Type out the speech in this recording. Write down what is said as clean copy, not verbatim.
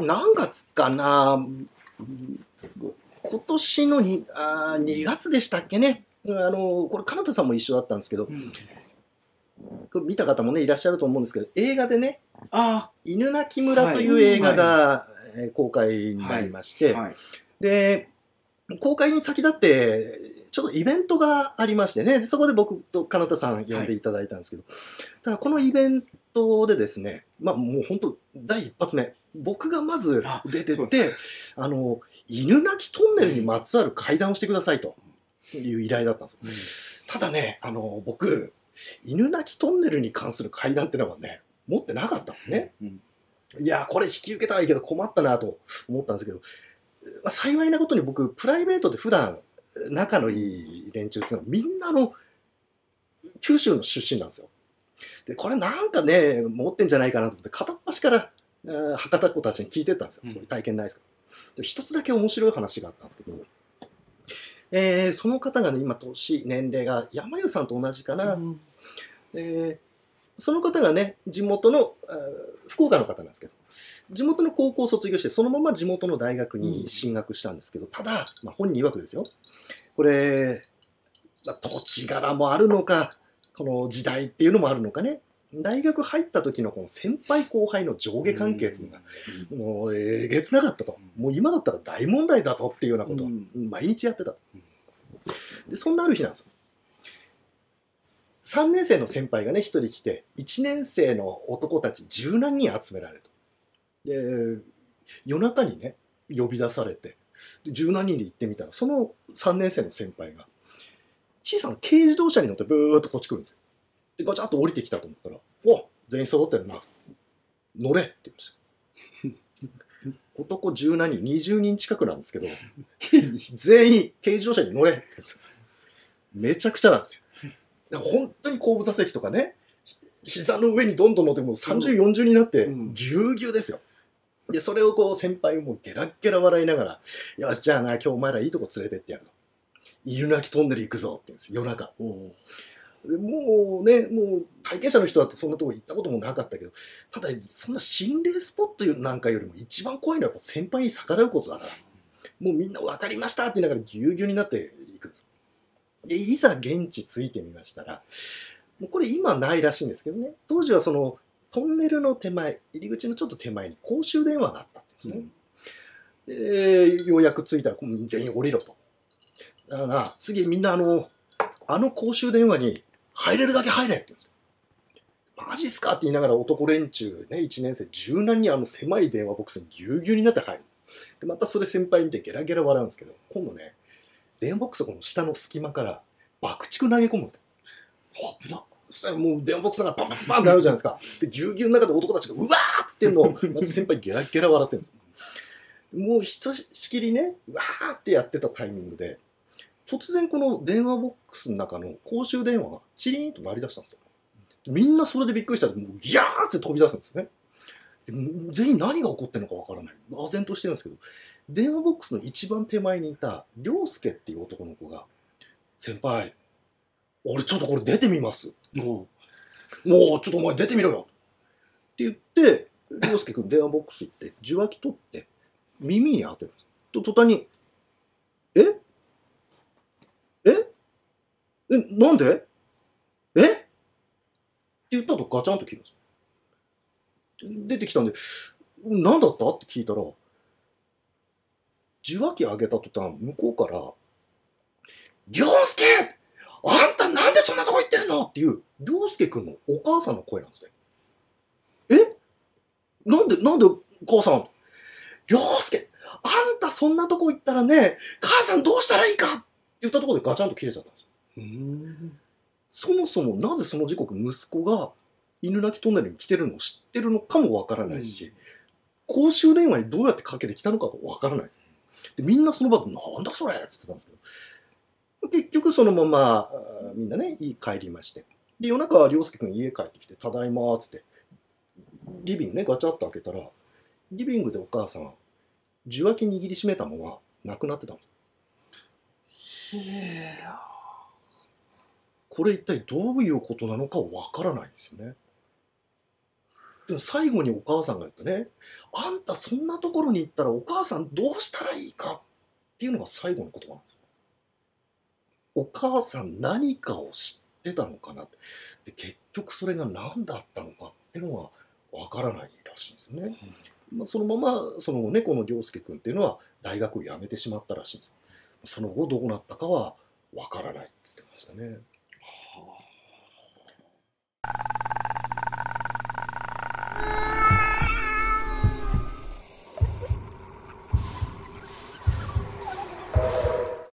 何月かな、今年の2月でしたっけね。これ、かなたさんも一緒だったんですけど、これ見た方もね、いらっしゃると思うんですけど、映画でね、犬鳴村という映画が公開になりまして、で、公開に先立って、ちょっとイベントがありましてね、そこで僕とかなたさん呼んでいただいたんですけど、ただこのイベントでですね、もう本当、第一発目、僕がまず出てって、犬鳴トンネルにまつわる会談をしてくださいという依頼だったんですよ。ただね、僕、犬鳴トンネルに関する会談ってのはね、持ってなかったんですね。いや、これ引き受けたらいいけど困ったなと思ったんですけど、幸いなことに僕、プライベートで普段仲のいい連中っていうのはみんな九州の出身なんですよ。で、これなんかね、持ってんじゃないかなと思って、片っ端から博多っ子たちに聞いてったんですよ。そういう体験ないですか。で、一つだけ面白い話があったんですけど、その方がね、今年齢が山湯さんと同じかな。その方がね、地元の、福岡の方なんですけど、地元の高校を卒業して、そのまま地元の大学に進学したんですけど、ただ、本人曰くですよ。これ、土地柄もあるのか、この時代っていうのもあるのかね。大学入った時のこの先輩後輩の上下関係っていうのが、もうえげつなかったと。もう今だったら大問題だぞっていうようなことを毎日やってた。で、そんなある日なんですよ。3年生の先輩がね、1人来て、1年生の男たち10何人集められると。で、夜中にね、呼び出されて、10何人で行ってみたら、その3年生の先輩が、小さな軽自動車に乗ってブーっとこっち来るんですよ。で、ガチャッと降りてきたと思ったら、お、全員揃ってるな。乗れって言うんですよ。男10何人、20人近くなんですけど、全員軽自動車に乗れって言うんですよ。めちゃくちゃなんですよ。本当に後部座席とかね、膝の上にどんどん乗ってもう30、40になってぎゅうぎゅうですよ。で、それをこう先輩もゲラッゲラ笑いながら、よし、じゃあな、今日お前らいいとこ連れてってやると。犬鳴トンネル行くぞって言うんですよ、夜中。でもうね、もう体験者の人だってそんなとこ行ったこともなかったけど、ただそんな心霊スポットなんかよりも一番怖いのはやっぱ先輩に逆らうことだから、もうみんな分かりましたって言いながらぎゅうぎゅうになっていくんです。で、いざ現地着いてみましたら、もうこれ今ないらしいんですけどね、当時はそのトンネルの手前、入り口のちょっと手前に公衆電話があったんですね。で、ようやく着いたら全員降りろと。だから次みんな公衆電話に入れるだけ入れって言うんですよ。マジっすかって言いながら男連中ね、1年生10何人狭い電話ボックスにぎゅうぎゅうになって入る。で、またそれ先輩見てゲラゲラ笑うんですけど、今度ね、電話ボックスのこの下の隙間から爆竹投げ込むんですよ。危な。そしたらもう電話ボックスがパンパンパンってなるじゃないですか。で、ぎゅうぎゅうの中で男たちがうわーって言ってんのを、また先輩ゲラゲラ笑ってるんですよ。もうひとしきりね、うわーってやってたタイミングで、突然この電話ボックスの中の公衆電話がチリーンと鳴り出したんですよ。みんなそれでびっくりしたら、もうギャーって飛び出すんですね。で全員何が起こってるのかわからない。唖然としてるんですけど、電話ボックスの一番手前にいた涼介っていう男の子が、先輩、俺ちょっとこれ出てみます。もうちょっとお前出てみろよ。って言って、涼介くん電話ボックス行って、受話器取って、耳に当てるんです。と、途端に、えなんでって言ったとガチャンと切るんですよ。出てきたんで、何だったって聞いたら、受話器上げた途端、向こうから、涼介あんたなんでそんなとこ行ってるのっていう、涼介くんのお母さんの声なんですね。なんで母さん涼介あんたそんなとこ行ったらね、母さんどうしたらいいかって言ったところでガチャンと切れちゃったんですよ。そもそもなぜその時刻息子が犬鳴トンネルに来てるのを知ってるのかもわからないし、公衆電話にどうやってかけてきたのかもわからないです。でみんなその場でなんだそれって言ってたんですけど、結局そのままみんなね帰りまして、で夜中は涼介くん家帰ってきてただいまーっつってリビングねガチャッと開けたら、リビングでお母さん受話器握りしめたまま亡くなってたんです。これ一体どういうことなのかわからないんですよね。 でも最後にお母さんが言ったね、あんたそんなところに行ったらお母さんどうしたらいいかっていうのが最後の言葉なんですよ。お母さん何かを知ってたのかなって。で、結局それが何だったのかっていうのはわからないらしいんですよね。まあ、そのままその猫の涼介君っていうのは大学を辞めてしまったらしいんです。その後どうなったかはわからないっつってましたね。 は